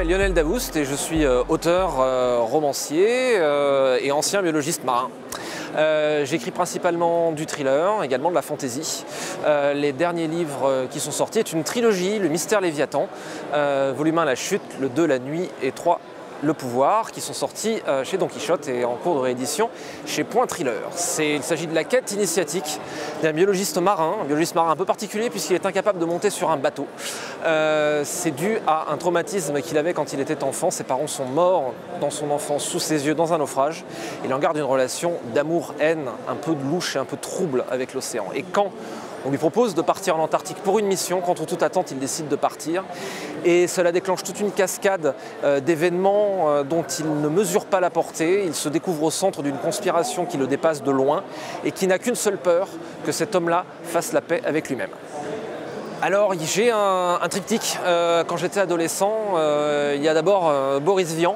m'appelle Lionel Davoust et je suis auteur, romancier et ancien biologiste marin. J'écris principalement du thriller, également de la fantasy. Les derniers livres qui sont sortis est une trilogie, Le Mystère Léviathan, volume 1 La Chute, le 2 La Nuit et 3 Le Pouvoir, qui sont sortis chez Don Quichotte et en cours de réédition chez Point Thriller. Il s'agit de la quête initiatique d'un biologiste marin un peu particulier puisqu'il est incapable de monter sur un bateau. C'est dû à un traumatisme qu'il avait quand il était enfant. Ses parents sont morts dans son enfance sous ses yeux dans un naufrage. Il en garde une relation d'amour-haine un peu louche et un peu trouble avec l'océan. Et quand on lui propose de partir en Antarctique pour une mission, contre toute attente, il décide de partir. Et cela déclenche toute une cascade d'événements dont il ne mesure pas la portée. Il se découvre au centre d'une conspiration qui le dépasse de loin et qui n'a qu'une seule peur, que cet homme-là fasse la paix avec lui-même. Alors j'ai un triptyque. Quand j'étais adolescent, il y a d'abord Boris Vian,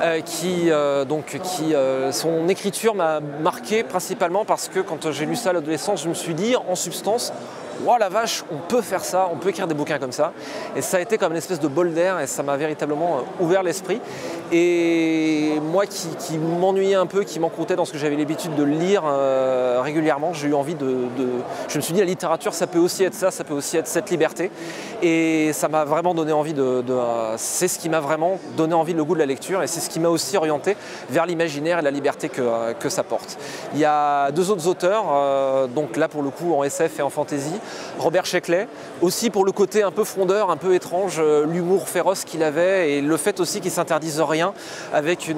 son écriture m'a marqué principalement parce que quand j'ai lu ça à l'adolescence, je me suis dit en substance, wow, la vache, on peut faire ça, on peut écrire des bouquins comme ça. Et ça a été comme une espèce de bol d'air et ça m'a véritablement ouvert l'esprit. Et moi qui m'ennuyais un peu, qui m'encroutais dans ce que j'avais l'habitude de lire régulièrement, j'ai eu envie je me suis dit, la littérature, ça peut aussi être ça, ça peut aussi être cette liberté. Et ça m'a vraiment donné envie c'est ce qui m'a vraiment donné envie, le goût de la lecture, et c'est ce qui m'a aussi orienté vers l'imaginaire et la liberté que ça porte. Il y a deux autres auteurs, donc là pour le coup en SF et en fantasy, Robert Sheckley, aussi pour le côté un peu frondeur, un peu étrange, l'humour féroce qu'il avait et le fait aussi qu'il ne s'interdise rien avec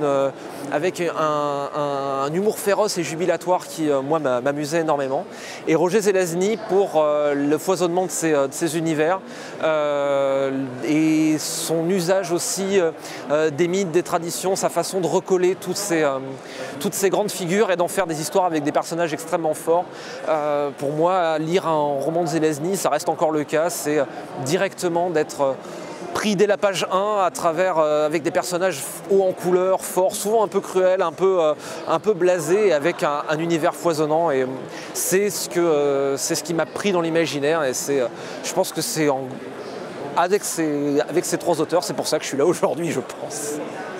un humour féroce et jubilatoire qui, moi, m'amusait énormément. Et Roger Zelazny pour le foisonnement de ses univers et son usage aussi des mythes, des traditions, sa façon de recoller toutes ces grandes figures et d'en faire des histoires avec des personnages extrêmement forts. Pour moi, lire un roman de Zelazny, ça reste encore le cas, c'est directement d'être pris dès la page 1 à travers, avec des personnages hauts en couleur, forts, souvent un peu cruels, un peu blasés, avec un univers foisonnant. Et c'est ce qui m'a pris dans l'imaginaire. Et je pense que c'est avec ces trois auteurs, c'est pour ça que je suis là aujourd'hui, je pense.